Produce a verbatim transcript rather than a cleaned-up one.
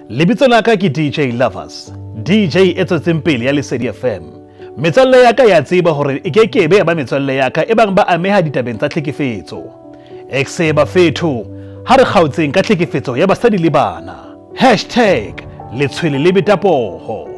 Lebitso la ka ke D J Lovers, D J e tsotseng pele ya Lesedi F M. Metswalle ya ka ya tseba hore e ke ke be ba metswalle ya ka e bang ba ameha ditabeng tsa tlhekefetso. Ekse ba fetho ha re kgautseng ka tlhekefetso ya basadi le bana. hashtag Letshwele le betapoho.